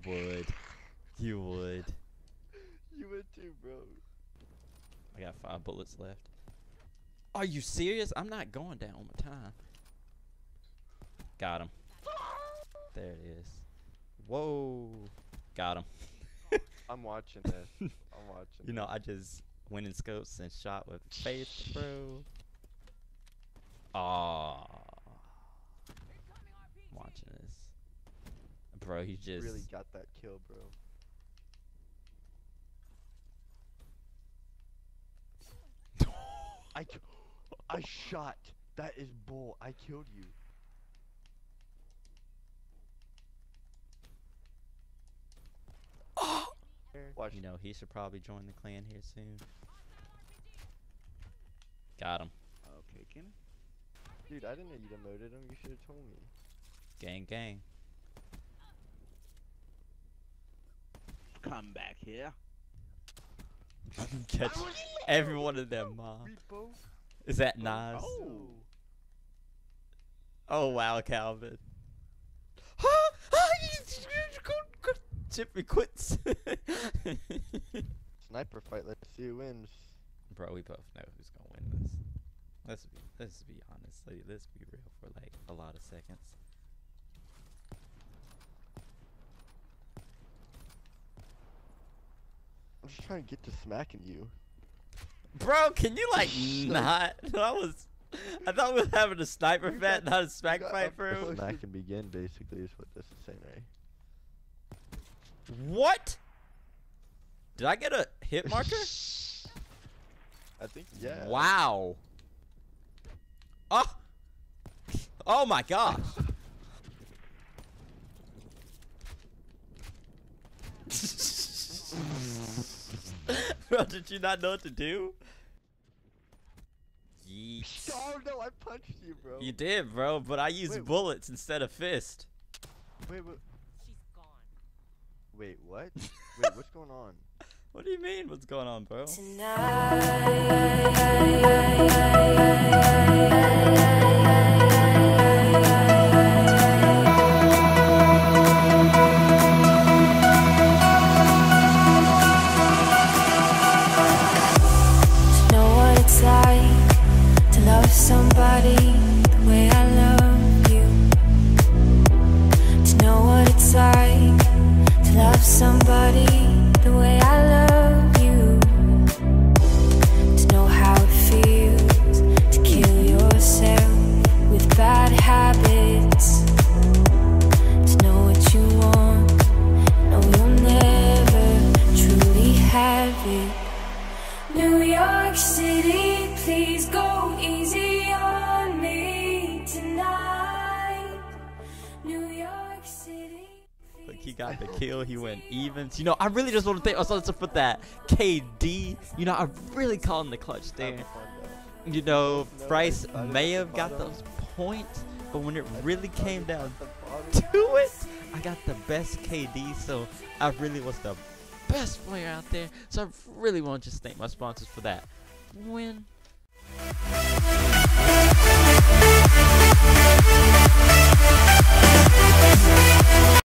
would. You would. You would too, bro. I got 5 bullets left. Are you serious? I'm not going down one more time. Got him. There it is. Whoa. Got him. I'm watching this. I'm watching. You know, I just went in scopes and shot with faith, bro. Aww. Watching this. Bro, he just really got that kill, bro. I shot. That is bull. I killed you. Watch. You know, he should probably join the clan here soon. Got him. Okay, Kenny. Dude, I didn't know you demoted him. You should have told me. Gang, gang. Come back here. Catch every one of them, Mom. Is that Nas? Oh. Oh wow, Calvin. Chippy quits. Sniper fight. Let's see who wins. Bro, we both know who's gonna win this. Let's be honest. Let's be real for like a lot of seconds. I'm just trying to get to smacking you. Bro, can you like not? I thought we were having a sniper fight, not a smack fight, bro. Smack can begin, basically, is what this is saying, right? What? Did I get a hit marker? I think, yeah. Wow. Oh. Oh my gosh. Bro, did you not know what to do? Yeet. Oh no, I punched you, bro. You did, bro, but I used bullets instead of fist. Wait. She's gone. Wait, what? Wait, what's going on? What do you mean? What's going on, bro? Somebody the way I love you. To know what it's like to love somebody the way I love you. To know how it feels to kill yourself with bad habits. To know what you want, know you'll never truly have it. New York City, please go easy on me tonight. New York City. Look, he got the kill. He went evens. You know, I really just want to thank myself for that KD. You know, I really called him the clutch there. You know, Bryce may have got those points, but when it really came down to it, I got the best KD. So I really was the best player out there. So I really want to just thank my sponsors for that win.